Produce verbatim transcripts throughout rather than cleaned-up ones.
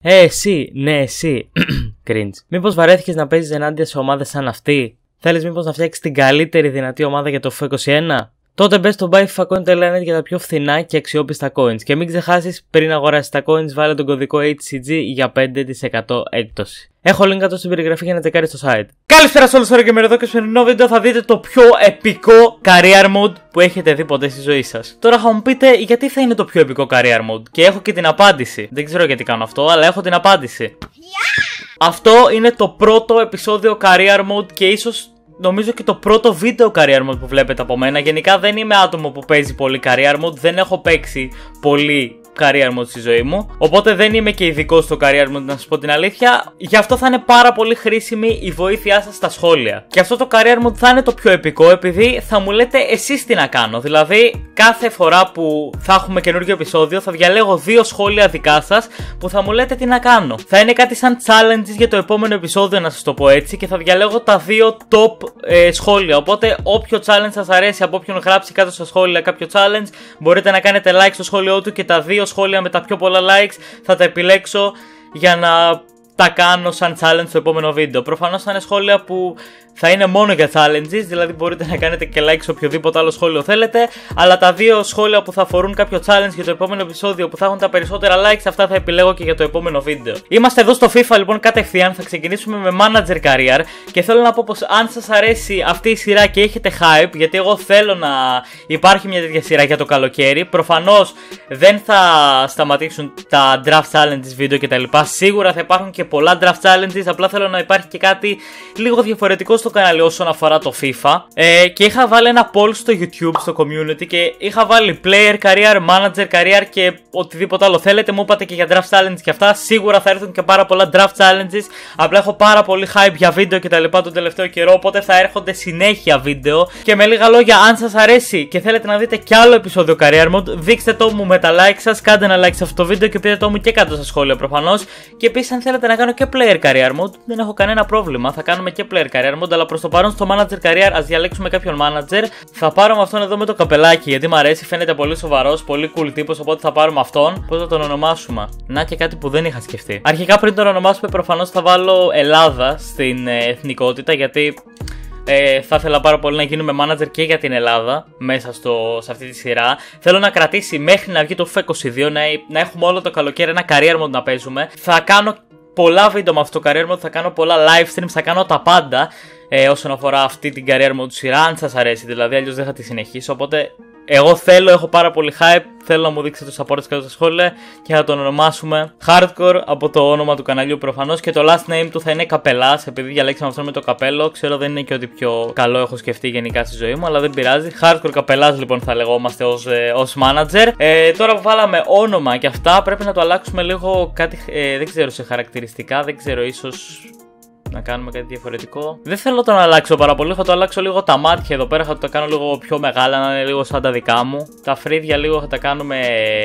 Ε, εσύ, ναι, εσύ. Cringe. Μήπως βαρέθηκες να παίζεις ενάντια σε ομάδες σαν αυτή? Θέλεις μήπως να φτιάξεις την καλύτερη δυνατή ομάδα για το FIFA είκοσι ένα? Τότε μπες στο buy fifa coin τελεία net για τα πιο φθηνά και αξιόπιστα coins. Και μην ξεχάσεις, πριν αγοράσεις τα coins, βάλε τον κωδικό έιτς σι τζι για πέντε τοις εκατό έκπτωση. Έχω link κάτω στην περιγραφή για να τσεκάρεις το site. Καλησπέρα σε όλους, τώρα και με εδώ και στο σημερινό βίντεο θα δείτε το πιο επικό career mode που έχετε δει ποτέ στη ζωή σας. Τώρα θα μου πείτε γιατί θα είναι το πιο επικό career mode. Και έχω και την απάντηση. Δεν ξέρω γιατί κάνω αυτό, αλλά έχω την απάντηση. Yeah! Αυτό είναι το πρώτο επεισόδιο career mode και ίσως νομίζω και το πρώτο βίντεο career mode που βλέπετε από μένα. Γενικά δεν είμαι άτομο που παίζει πολύ career mode, δεν έχω παίξει πολύ career mode στη ζωή μου. Οπότε δεν είμαι και ειδικό στο career mode, να σας πω την αλήθεια. Γι' αυτό θα είναι πάρα πολύ χρήσιμη η βοήθειά σας στα σχόλια. Και αυτό το career mode θα είναι το πιο επικό, επειδή θα μου λέτε εσείς τι να κάνω. Δηλαδή, κάθε φορά που θα έχουμε καινούργιο επεισόδιο, θα διαλέγω δύο σχόλια δικά σας που θα μου λέτε τι να κάνω. Θα είναι κάτι σαν challenges για το επόμενο επεισόδιο, να σας το πω έτσι, και θα διαλέγω τα δύο top ε, σχόλια. Οπότε, όποιο challenge σας αρέσει από όποιον γράψει κάτω στα σχόλια κάποιο challenge, μπορείτε να κάνετε like στο σχόλιο του και τα δύο σχόλια με τα πιο πολλά likes θα τα επιλέξω για να τα κάνω σαν challenge στο επόμενο βίντεο. Προφανώς θα είναι σχόλια που θα είναι μόνο για challenges, δηλαδή μπορείτε να κάνετε και like σε οποιοδήποτε άλλο σχόλιο θέλετε, αλλά τα δύο σχόλια που θα αφορούν κάποιο challenge για το επόμενο επεισόδιο που θα έχουν τα περισσότερα likes, αυτά θα επιλέγω και για το επόμενο βίντεο. Είμαστε εδώ στο FIFA λοιπόν κατευθείαν, θα ξεκινήσουμε με Manager Career και θέλω να πω πως αν σας αρέσει αυτή η σειρά και έχετε hype, γιατί εγώ θέλω να υπάρχει μια τέτοια σειρά για το καλοκαίρι, προφανώς δεν θα σταματήσουν τα draft challenges βίντεο κτλ. Σίγουρα θα υπάρχουν και πολλά draft challenges, απλά θέλω να υπάρχει και κάτι λίγο διαφορετικό στο κανάλι όσον αφορά το FIFA. Ε, και είχα βάλει ένα poll στο YouTube, στο community, και είχα βάλει player career, manager career και οτιδήποτε άλλο θέλετε. Μου είπατε και για draft challenges και αυτά. Σίγουρα θα έρθουν και πάρα πολλά draft challenges. Απλά έχω πάρα πολύ hype για βίντεο και τα λοιπά τον τελευταίο καιρό, οπότε θα έρχονται συνέχεια βίντεο. Και με λίγα λόγια, αν σας αρέσει και θέλετε να δείτε κι άλλο επεισόδιο career mode, δείξτε το μου με τα like σας, κάντε ένα like σε αυτό το βίντεο και πείτε το μου και κάτω στα σχόλια προφανώς. Και επίσης, αν θέλετε να κάνω και player career mode, δεν έχω κανένα πρόβλημα. Θα κάνουμε και player career mode, αλλά προς το παρόν στο manager career ας διαλέξουμε κάποιον manager. Θα πάρουμε αυτόν εδώ με το καπελάκι, γιατί μου αρέσει, φαίνεται πολύ σοβαρός, πολύ cool τύπος, οπότε θα πάρουμε αυτόν. Πώς θα τον ονομάσουμε? Να, και κάτι που δεν είχα σκεφτεί. Αρχικά, πριν τον ονομάσουμε, προφανώς θα βάλω Ελλάδα στην ε, εθνικότητα, γιατί Ε, θα ήθελα πάρα πολύ να γίνουμε manager και για την Ελλάδα μέσα στο, σε αυτή τη σειρά. Θέλω να κρατήσει μέχρι να βγει το FIFA είκοσι δύο, να, να έχουμε όλο το καλοκαίρι ένα career mode να παίζουμε. Θα κάνω πολλά βίντεο με αυτό το career mode, θα κάνω πολλά live streams, θα κάνω τα πάντα ε, όσον αφορά αυτή την career mode σειρά, αν σας αρέσει δηλαδή, αλλιώς δεν θα τη συνεχίσω. Οπότε εγώ θέλω, έχω πάρα πολύ hype, θέλω να μου δείξετε το support κάτω στα σχόλια και θα τον ονομάσουμε Hardcore από το όνομα του καναλιού προφανώς, και το last name του θα είναι Καπελάς, επειδή διαλέξαμε αυτόν με το καπέλο. Ξέρω δεν είναι και ότι πιο καλό έχω σκεφτεί γενικά στη ζωή μου, αλλά δεν πειράζει. Hardcore Καπελάς λοιπόν θα λεγόμαστε ως, ε, ως manager. Ε, τώρα που βάλαμε όνομα και αυτά, πρέπει να το αλλάξουμε λίγο κάτι, ε, δεν ξέρω, σε χαρακτηριστικά, δεν ξέρω, ίσως να κάνουμε κάτι διαφορετικό. Δεν θέλω το να αλλάξω πάρα πολύ, θα το αλλάξω λίγο τα μάτια εδώ πέρα, θα το κάνω λίγο πιο μεγάλα, να είναι λίγο σαν τα δικά μου. Τα φρύδια λίγο θα τα κάνουμε,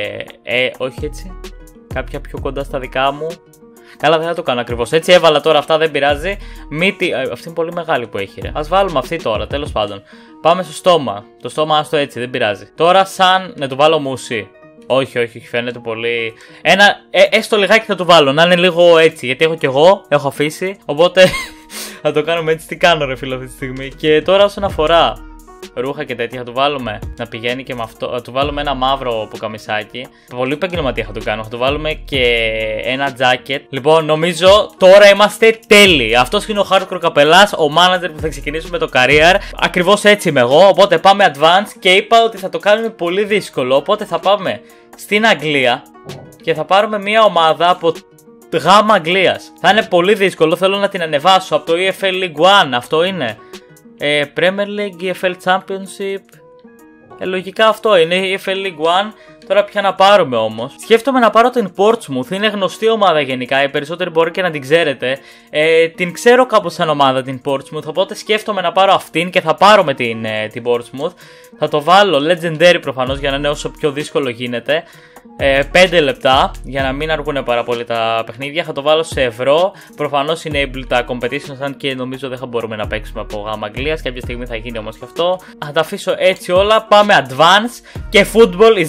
ε, όχι έτσι, κάποια πιο κοντά στα δικά μου. Καλά, δεν θα το κάνω ακριβώς έτσι, έβαλα τώρα αυτά, δεν πειράζει. Μύτη, ε, αυτή είναι πολύ μεγάλη που έχει ρε. Ας βάλουμε αυτή τώρα, τέλος πάντων. Πάμε στο στόμα, το στόμα άστο έτσι, δεν πειράζει. Τώρα σαν, να του βάλω μουσί. Όχι, όχι, φαίνεται πολύ. Ένα, ε, έστω λιγάκι θα του βάλω, να είναι λίγο έτσι, γιατί έχω κι εγώ, έχω αφήσει. Οπότε θα το κάνουμε έτσι. Τι κάνω, ρε φίλο, αυτή τη στιγμή. Και τώρα, όσον αφορά ρούχα και τέτοια, θα του βάλουμε να πηγαίνει και με αυτό. Θα του βάλουμε ένα μαύρο πουκαμισάκι. Πολύ επαγγελματία θα του κάνω. Θα του βάλουμε και ένα jacket. Λοιπόν, νομίζω τώρα είμαστε τέλειοι. Αυτός είναι ο Hardcore Καπελάς, ο manager που θα ξεκινήσουμε το career. Ακριβώς έτσι είμαι εγώ. Οπότε πάμε advance και είπα ότι θα το κάνουμε πολύ δύσκολο. Οπότε θα πάμε στην Αγγλία και θα πάρουμε μια ομάδα από γάμα Αγγλίας. Θα είναι πολύ δύσκολο. Θέλω να την ανεβάσω από το ι εφ ελ League One. Αυτό είναι. Ε, Premier League, ι εφ ελ Championship. Ε, λογικά αυτό είναι, ι εφ ελ League One. Τώρα ποια να πάρουμε όμως? Σκέφτομαι να πάρω την Portsmouth, είναι γνωστή ομάδα γενικά, οι περισσότεροι μπορεί και να την ξέρετε. Ε, την ξέρω κάπως σαν ομάδα την Portsmouth, οπότε σκέφτομαι να πάρω αυτήν και θα πάρουμε την, ε, την Portsmouth. Θα το βάλω Legendary προφανώς για να είναι όσο πιο δύσκολο γίνεται. Ε, πέντε λεπτά για να μην αργούν πάρα πολύ τα παιχνίδια. Θα το βάλω σε ευρώ. Προφανώς enable τα competitions, αν και νομίζω δεν θα μπορούμε να παίξουμε από γάμα Αγγλίας. Κάποια στιγμή θα γίνει όμως και αυτό. Θα τα αφήσω έτσι όλα. Πάμε advance και football is back.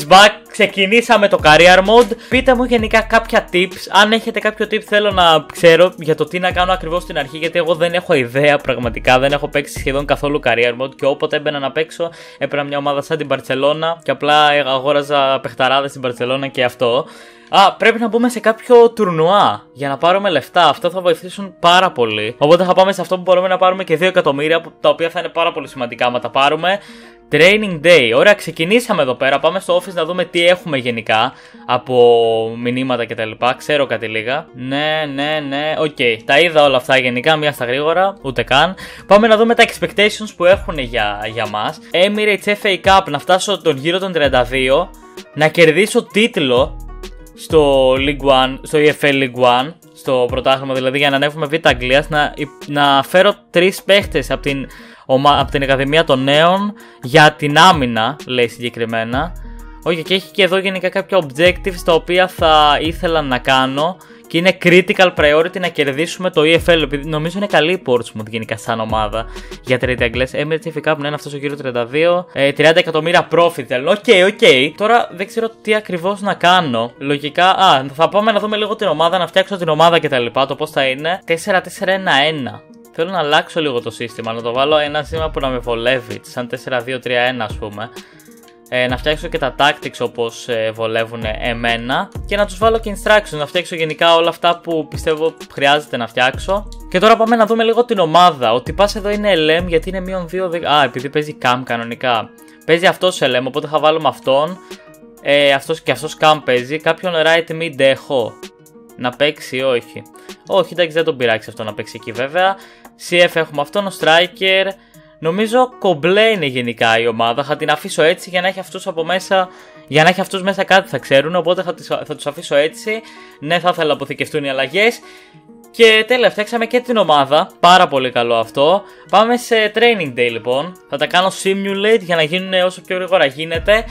ξεκινήσαμε το career mode. Πείτε μου γενικά κάποια tips. Αν έχετε κάποιο tip, θέλω να ξέρω για το τι να κάνω ακριβώς στην αρχή. Γιατί εγώ δεν έχω ιδέα πραγματικά. Δεν έχω παίξει σχεδόν καθόλου career mode. Και όποτε έμπαινα να παίξω, έπαιρνα μια ομάδα σαν την Μπαρτσελώνα. Και απλά αγόραζα παιχταράδες στην Μπαρτσελώνα και αυτό. Α, πρέπει να μπούμε σε κάποιο τουρνουά για να πάρουμε λεφτά. Αυτό θα βοηθήσουν πάρα πολύ. Οπότε θα πάμε σε αυτό που μπορούμε να πάρουμε και δύο εκατομμύρια, τα οποία θα είναι πάρα πολύ σημαντικά άμα τα πάρουμε. Training Day. Ωραία, ξεκινήσαμε εδώ πέρα. Πάμε στο office να δούμε τι έχουμε γενικά από μηνύματα κτλ. Ξέρω κάτι λίγα. Ναι, ναι, ναι. Οκ. Okay. Τα είδα όλα αυτά γενικά, μία στα γρήγορα. Ούτε καν. Πάμε να δούμε τα expectations που έχουν για, για μας. Emirates εφ έι Cup, να φτάσω τον γύρο των τριάντα δύο. Να κερδίσω τίτλο στο League One, στο ι εφ ελ League One, στο πρωτάθλημα δηλαδή, για να ανέβουμε Β' Αγγλίας, να, να φέρω τρεις παίχτες από την, από την Ακαδημία των Νέων για την άμυνα, λέει συγκεκριμένα. Όχι, και έχει και εδώ γενικά κάποια objectives τα οποία θα ήθελα να κάνω και είναι critical priority να κερδίσουμε το ι εφ ελ, επειδή νομίζω είναι καλή η Portsmouth γενικά σαν ομάδα για τρίτη Αγγλές. Emirates εφ έι Cup, ναι, είναι αυτό ο γύρο τριάντα δύο. Ε, τριάντα εκατομμύρια profit θέλουν. Οκ, okay, οκ. Okay. Τώρα δεν ξέρω τι ακριβώς να κάνω. Λογικά, α, θα πάμε να δούμε λίγο την ομάδα, να φτιάξω την ομάδα κτλ. Το πώς θα είναι. τέσσερα τέσσερα ένα ένα. Θέλω να αλλάξω λίγο το σύστημα, να το βάλω ένα σύστημα που να με βολεύει, σαν τέσσερα δύο τρία ένα ας πούμε. Ε, να φτιάξω και τα tactics όπως ε, βολεύουν εμένα και να τους βάλω και instructions, να φτιάξω γενικά όλα αυτά που πιστεύω χρειάζεται να φτιάξω. Και τώρα πάμε να δούμε λίγο την ομάδα. Ο τυπάς εδώ είναι ελ εμ γιατί είναι μείον δύο. Α, επειδή παίζει cam κανονικά. Παίζει αυτός ελ εμ, οπότε θα βάλουμε αυτόν. Ε, αυτός και αυτός cam παίζει. Κάποιον right mid έχω. Να παίξει ή όχι. Όχι, εντάξει, δεν τον πειράξει αυτό να παίξει εκεί βέβαια. σι εφ έχουμε αυτόν, ο striker. Νομίζω κομπλέ είναι γενικά η ομάδα. Θα την αφήσω έτσι για να έχει αυτούς από μέσα. Για να έχει αυτούς μέσα κάτι θα ξέρουν. Οπότε θα, τις, θα τους αφήσω έτσι. Ναι, θα ήθελα να αποθηκευτούν οι αλλαγές. Και τέλεια, φτιάξαμε και την ομάδα. Πάρα πολύ καλό αυτό. Πάμε σε training day λοιπόν. Θα τα κάνω simulate για να γίνουν όσο πιο γρήγορα γίνεται.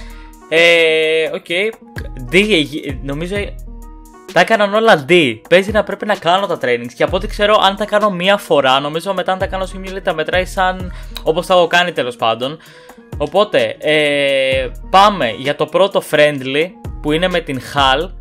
Ε, οκ. Okay. D, νομίζω. Τα έκαναν όλα D. Παίζει να πρέπει να κάνω τα trainings. Και από ό,τι ξέρω, αν τα κάνω μία φορά, νομίζω μετά αν τα κάνω simulate τα μετράει σαν όπως τα έχω κάνει τέλος πάντων. Οπότε, ε, πάμε για το πρώτο friendly που είναι με την Hull.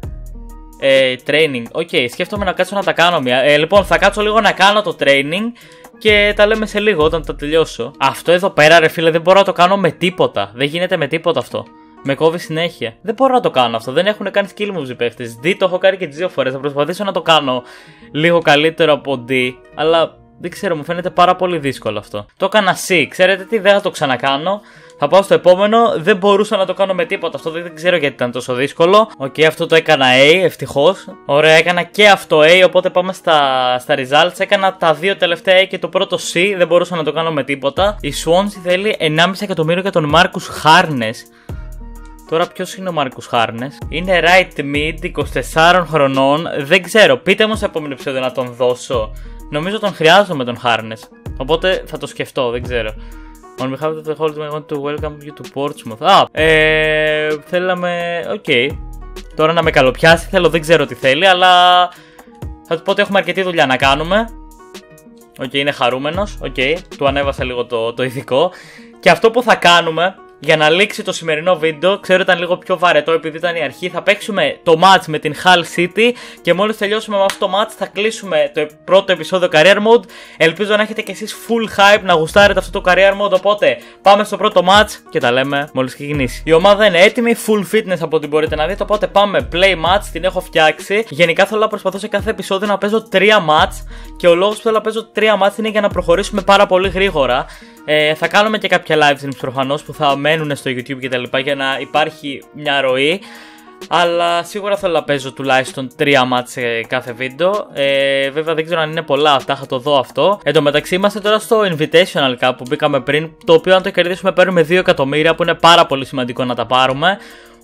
Ε, training. Οκ, okay, σκέφτομαι να κάτσω να τα κάνω μία. Ε, λοιπόν, θα κάτσω λίγο να κάνω το training και τα λέμε σε λίγο όταν τα τελειώσω. Αυτό εδώ πέρα, ρε φίλε, δεν μπορώ να το κάνω με τίποτα. Δεν γίνεται με τίποτα αυτό. Με κόβει συνέχεια. Δεν μπορώ να το κάνω αυτό. Δεν έχουν κάνει skill moves οι παίχτες. D το έχω κάνει και τις δύο φορές. Θα προσπαθήσω να το κάνω λίγο καλύτερο από D. Αλλά δεν ξέρω, μου φαίνεται πάρα πολύ δύσκολο αυτό. Το έκανα C. Ξέρετε τι, δεν θα το ξανακάνω. Θα πάω στο επόμενο. Δεν μπορούσα να το κάνω με τίποτα. Αυτό δεν ξέρω γιατί ήταν τόσο δύσκολο. Οκ, okay, αυτό το έκανα A, ευτυχώς. Ωραία, έκανα και αυτό A. Οπότε πάμε στα, στα results. Έκανα τα δύο τελευταία A και το πρώτο C. Δεν μπορούσα να το κάνω με τίποτα. Η Swansea θέλει ενάμιση εκατομμύριο για τον Marcus Harness. Τώρα ποιος είναι ο Μάρκους Harness? Είναι right mid, είκοσι τεσσάρων χρονών. Δεν ξέρω, πείτε μου σε επόμενο επεισόδιο να τον δώσω. Νομίζω τον χρειάζομαι τον Harness. Οπότε θα το σκεφτώ, δεν ξέρω. On behalf of the whole team I want to welcome you to Portsmouth. Α, ε, θέλαμε, οκ. Okay. Τώρα να με καλοπιάσει θέλω, δεν ξέρω τι θέλει, αλλά θα του πω ότι έχουμε αρκετή δουλειά να κάνουμε. Οκ, okay, είναι χαρούμενος, οκ, okay. Του ανέβασα λίγο το, το ηθικό. Και αυτό που θα κάνουμε για να λήξει το σημερινό βίντεο, ξέρω ήταν λίγο πιο βαρετό επειδή ήταν η αρχή. Θα παίξουμε το match με την Hull City και μόλις τελειώσουμε με αυτό το match θα κλείσουμε το πρώτο επεισόδιο Career Mode. Ελπίζω να έχετε κι εσείς full hype, να γουστάρετε αυτό το Career Mode. Οπότε πάμε στο πρώτο match και τα λέμε μόλις ξεκινήσει. Η ομάδα είναι έτοιμη, full fitness από ό,τι μπορείτε να δείτε. Οπότε πάμε play match, την έχω φτιάξει. Γενικά θέλω να προσπαθώ σε κάθε επεισόδιο να παίζω τρία match. Και ο λόγος που θέλω να παίζω τρία match είναι για να προχωρήσουμε πάρα πολύ γρήγορα. Ε, θα κάνουμε και κάποια live streams προφανώς που θα μένουν στο YouTube και τα λοιπά για να υπάρχει μια ροή. Αλλά σίγουρα θέλω να παίζω τουλάχιστον τρία μάτς σε κάθε βίντεο. Ε, βέβαια δεν ξέρω αν είναι πολλά αυτά, θα το δω αυτό. Εν τω μεταξύ είμαστε τώρα στο Invitational Cup που μπήκαμε πριν, το οποίο αν το κερδίσουμε παίρνουμε δύο εκατομμύρια που είναι πάρα πολύ σημαντικό να τα πάρουμε.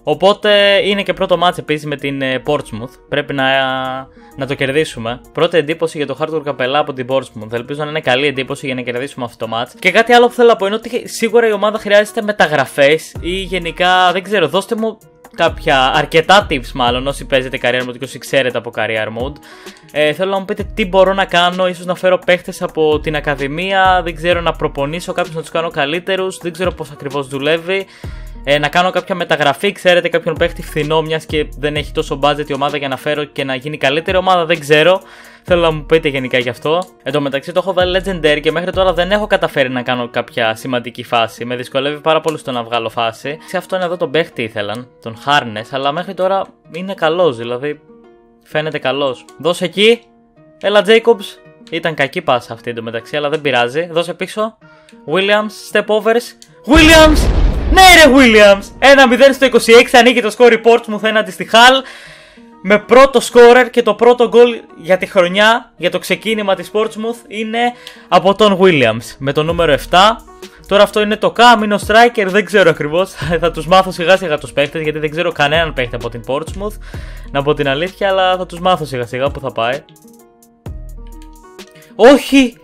Οπότε είναι και πρώτο μάτς επίσης με την Portsmouth. Πρέπει να, να το κερδίσουμε. Πρώτη εντύπωση για το Hardcore Καπελά από την Portsmouth. Ελπίζω να είναι καλή εντύπωση για να κερδίσουμε αυτό το μάτς. Και κάτι άλλο που θέλω να πω είναι ότι σίγουρα η ομάδα χρειάζεται μεταγραφές ή γενικά δεν ξέρω, δώστε μου κάποια αρκετά tips μάλλον όσοι παίζετε Career Mode και όσοι ξέρετε από Career Mode. Ε, θέλω να μου πείτε τι μπορώ να κάνω, ίσως να φέρω παίχτες από την Ακαδημία, δεν ξέρω, να προπονήσω κάποιους να τους κάνω καλύτερους, δεν ξέρω πώς ακριβώς δουλεύει. Ε, να κάνω κάποια μεταγραφή, ξέρετε, κάποιον παίχτη φθηνό, μιας και δεν έχει τόσο budget η ομάδα για να φέρω και να γίνει καλύτερη ομάδα, δεν ξέρω. Θέλω να μου πείτε γενικά γι' αυτό. Εν τω μεταξύ το έχω βάλει Legendary και μέχρι τώρα δεν έχω καταφέρει να κάνω κάποια σημαντική φάση. Με δυσκολεύει πάρα πολύ στο να βγάλω φάση. Σε αυτόν εδώ τον παίχτη ήθελαν, τον Harness, αλλά μέχρι τώρα είναι καλός, δηλαδή φαίνεται καλός. Δώσε εκεί, έλα Jacobs. Ήταν κακή πάσα αυτή εντωμεταξύ, αλλά δεν πειράζει. Δώσε πίσω. Williams, step overs. Williams! Ναι, ρε Williams! ένα μηδέν στο είκοσι έξι, ανοίγει το score report μου έναντι στη Hull. Με πρώτο scorer και το πρώτο goal για τη χρονιά, για το ξεκίνημα της Portsmouth, είναι από τον Williams με το νούμερο επτά. Τώρα αυτό είναι το Cam, είναι ο striker, δεν ξέρω ακριβώς. Θα τους μάθω σιγά σιγά τους παίχτες, γιατί δεν ξέρω κανέναν παίχτη από την Portsmouth, να πω την αλήθεια, αλλά θα τους μάθω σιγά σιγά που θα πάει. Όχι!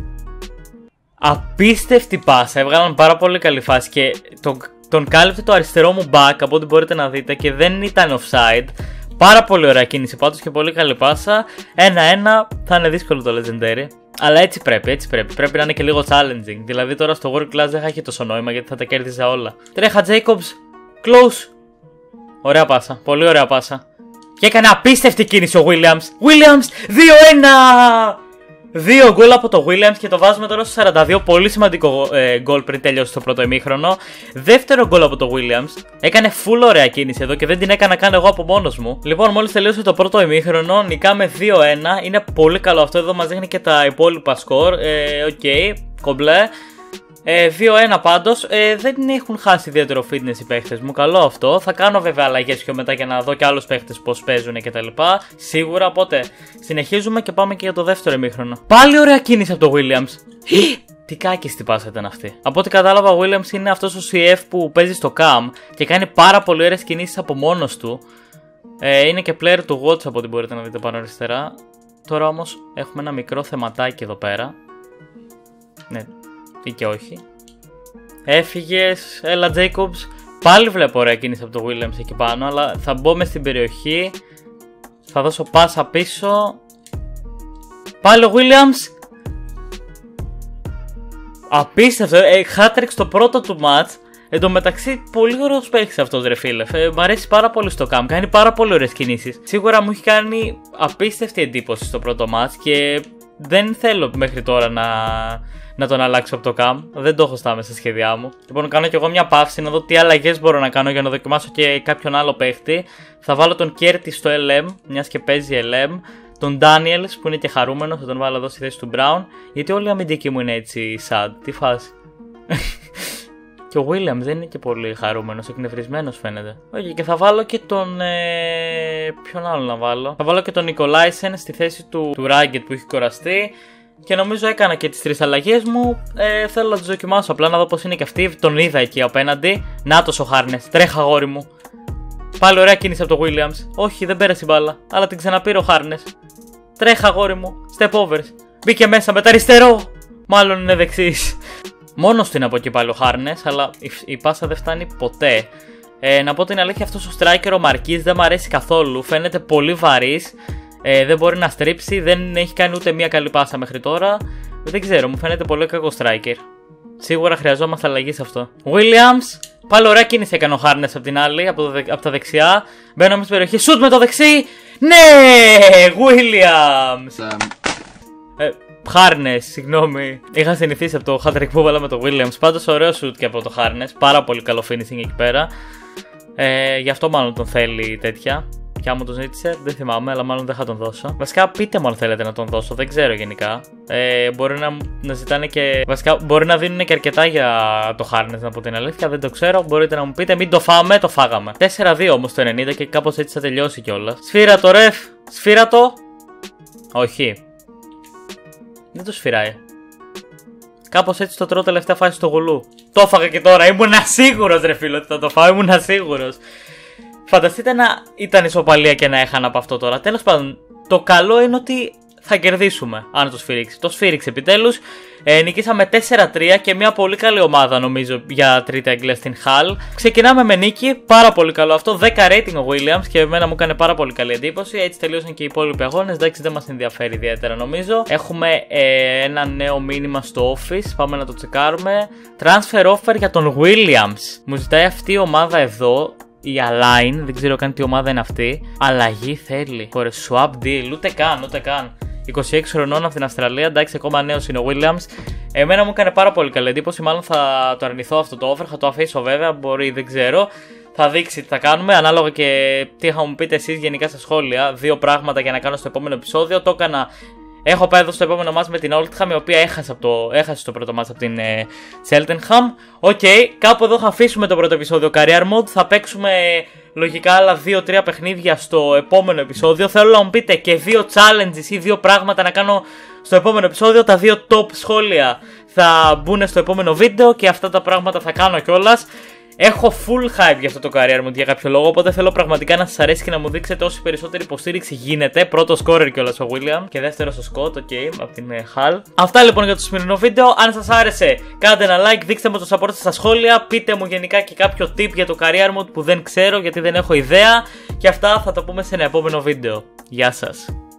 Απίστευτη πάσα, έβγαλαν πάρα πολύ καλή φάση και τον, τον κάλυψε το αριστερό μου back, από ό,τι μπορείτε να δείτε, και δεν ήταν offside. Πάρα πολύ ωραία κίνηση πάντως και πολύ καλή πάσα. ένα ένα, θα είναι δύσκολο το Legendary. Αλλά έτσι πρέπει, έτσι πρέπει. Πρέπει να είναι και λίγο challenging. Δηλαδή τώρα στο World Class δεν θα έχει τόσο νόημα γιατί θα τα κέρδιζα όλα. Τρέχα Jacobs, close. Ωραία πάσα, πολύ ωραία πάσα. Και έκανε απίστευτη κίνηση ο Williams. Williams, δύο ένα! Δύο γκολ από το Williams και το βάζουμε τώρα στο σαράντα δύο. Πολύ σημαντικό γκολ ε, πριν τελειώσει το πρώτο ημίχρονο. Δεύτερο γκολ από το Williams. Έκανε full ωραία κίνηση εδώ και δεν την έκανα καν εγώ από μόνος μου. Λοιπόν, μόλις τελείωσε το πρώτο ημίχρονο, νικάμε δύο ένα. Είναι πολύ καλό αυτό. Εδώ μας δείχνει και τα υπόλοιπα σκορ. Οκ, ε, okay, κομπλέ. Ε, δύο ένα πάντως, ε, δεν έχουν χάσει ιδιαίτερο fitness οι παίχτες μου, καλό αυτό. Θα κάνω βέβαια αλλαγές πιο μετά για να δω και άλλους παίχτες πώς παίζουν κτλ. Σίγουρα, οπότε συνεχίζουμε και πάμε και για το δεύτερο ημίχρονο. Πάλι ωραία κίνηση από το Williams. Τι κάκιστη πάσα ήταν αυτή. Από ό,τι κατάλαβα, ο Williams είναι αυτός ο σι εφ που παίζει στο Cam και κάνει πάρα πολύ ωραίες κινήσεις από μόνος του. Ε, είναι και player του watch από ό,τι μπορείτε να δείτε πάνω αριστερά. Τώρα όμως έχουμε ένα μικρό θεματάκι εδώ πέρα. Ναι. Ή και όχι. Έφυγες, έλα Jacobs. Πάλι βλέπω ωραία κίνηση από το Williams εκεί πάνω, αλλά θα μπω μες στην περιοχή. Θα δώσω πάσα πίσω. Πάλι ο Williams. Απίστευτο, ε, hat-trick στο πρώτο του match. Εν τω μεταξύ, πολύ ωραίος παίκτης αυτός ρε φίλε. Ε, μ' αρέσει πάρα πολύ στο Cam, κάνει πάρα πολύ ωραίες κινήσεις. Σίγουρα μου έχει κάνει απίστευτη εντύπωση στο πρώτο match και δεν θέλω μέχρι τώρα να... να τον αλλάξω από το Cam. Δεν το έχω στα μέσα σχέδιά μου. Λοιπόν, κάνω κι εγώ μια παύση να δω τι αλλαγές μπορώ να κάνω για να δοκιμάσω και κάποιον άλλο παίχτη. Θα βάλω τον Curtis στο ελ εμ, μιας και παίζει ελ εμ. Τον Daniels που είναι και χαρούμενος, θα τον βάλω εδώ στη θέση του Brown. Γιατί όλοι οι αμυντικοί μου είναι έτσι sad. Τι φάση. Και ο Williams δεν είναι και πολύ χαρούμενος, εκνευρισμένος φαίνεται. Όχι, okay, και θα βάλω και τον. Ε... Ποιον άλλο να βάλω. Θα βάλω και τον Nicolaisen στη θέση του, του Ragged που έχει κοραστεί. Και νομίζω έκανα και τις τρεις αλλαγές μου. Ε, θέλω να τις δοκιμάσω απλά να δω πώς είναι και αυτή. Τον είδα εκεί απέναντι. Νάτος ο Harness. Τρέχα αγόρι μου. Πάλι ωραία κίνηση από το Williams. Όχι, δεν πέρασε η μπάλα. Αλλά την ξαναπήρε ο Harness. Τρέχα αγόρι μου. Step overs. Μπήκε μέσα με τα αριστερό. Μάλλον είναι δεξής. Μόνος του είναι από εκεί πάλι ο Harness. Αλλά η, η πάσα δεν φτάνει ποτέ. Ε, να πω την αλήθεια, αυτός ο striker ο Marquis δεν μου αρέσει καθόλου. Φαίνεται πολύ βαρύς. Ε, δεν μπορεί να στρίψει, δεν έχει κάνει ούτε μία καλή πάσα μέχρι τώρα. Δεν ξέρω, μου φαίνεται πολύ κακό striker. Σίγουρα χρειαζόμαστε αλλαγή σε αυτό. Williams, πάλι ωραία κίνηση έκανε ο Harness από την άλλη, από, το, από τα δεξιά. Μπαίνω στην περιοχή, σουτ με το δεξί. Ναι, Williams. Um... Ε, Harness, συγγνώμη. Είχα συνηθίσει από το hat-trick που βάλα με το Williams. Πάντως ωραίο σουτ και από το Harness. Πάρα πολύ καλό finishing εκεί πέρα. Ε, γι' αυτό μάλλον τον θέλει τέτοια. Και άμα τον ζήτησε, δεν θυμάμαι, αλλά μάλλον δεν θα τον δώσω. Βασικά, πείτε μου αν θέλετε να τον δώσω, δεν ξέρω γενικά. Ε, μπορεί να, να ζητάνε και. Βασικά, μπορεί να δίνουν και αρκετά για το Harness, να πω την αλήθεια, δεν το ξέρω. Μπορείτε να μου πείτε, μην το φάμε, το φάγαμε. τέσσερα δύο όμως το ενενήντα και κάπως έτσι θα τελειώσει κιόλας. Σφύρα το ρεφ, σφύρα το. Όχι. Δεν το σφυράει. Κάπως έτσι το τρώω τελευταία φάση στο γουλού. Το έφαγα και τώρα, ήμουν σίγουρος ρε φίλο ότι θα το φάω, ήμουν σίγουρος. Φανταστείτε να ήταν ισοπαλία και να έχανα από αυτό τώρα. Τέλος πάντων, το καλό είναι ότι θα κερδίσουμε αν το σφυρίξει. Το σφύριξε επιτέλους. Ε, νικήσαμε τέσσερα τρία και μια πολύ καλή ομάδα νομίζω για τρίτη Αγγλία στην Hull. Ξεκινάμε με νίκη, πάρα πολύ καλό αυτό. δέκα rating ο Williams και εμένα μου έκανε πάρα πολύ καλή εντύπωση. Έτσι τελείωσαν και οι υπόλοιποι αγώνες. Εντάξει, δεν μας ενδιαφέρει ιδιαίτερα νομίζω. Έχουμε ε, ένα νέο μήνυμα στο office. Πάμε να το τσεκάρουμε. Transfer offer για τον Williams. Μου ζητάει αυτή η ομάδα εδώ. Η Align, δεν ξέρω καν τι ομάδα είναι αυτή. Αλλαγή θέλει. For a swap deal. Ούτε καν, ούτε καν. είκοσι έξι χρονών από την Αυστραλία. Εντάξει, ακόμα νέος είναι ο Williams. Εμένα μου έκανε πάρα πολύ καλή εντύπωση. Μάλλον θα το αρνηθώ αυτό το offer. Θα το αφήσω βέβαια. Μπορεί, δεν ξέρω. Θα δείξει τι θα κάνουμε. Ανάλογα και τι θα μου πείτε εσείς γενικά στα σχόλια. Δύο πράγματα για να κάνω στο επόμενο επεισόδιο. Το έκανα. Έχω πάει εδώ στο επόμενο μάτς με την Oldham, η οποία έχασε, από το, έχασε το πρώτο μάτς από την ε, Cheltenham. Οκ, okay, κάπου εδώ θα αφήσουμε το πρώτο επεισόδιο Career Mode. Θα παίξουμε λογικά άλλα δύο τρία παιχνίδια στο επόμενο επεισόδιο. Θέλω να μου πείτε και δύο challenges ή δύο πράγματα να κάνω στο επόμενο επεισόδιο. Τα δύο top σχόλια θα μπουν στο επόμενο βίντεο και αυτά τα πράγματα θα κάνω κιόλας. Έχω full hype για αυτό το career mode για κάποιο λόγο, οπότε θέλω πραγματικά να σας αρέσει και να μου δείξετε όση περισσότερη υποστήριξη γίνεται. Πρώτο scorer κιόλας ο William και δεύτερο ο Scott, ok, από την Hull. Αυτά λοιπόν για το σημερινό βίντεο. Αν σας άρεσε, κάντε ένα like, δείξτε μου το support σας στα σχόλια. Πείτε μου γενικά και κάποιο tip για το career mode που δεν ξέρω γιατί δεν έχω ιδέα. Και αυτά θα τα πούμε σε ένα επόμενο βίντεο. Γεια σας.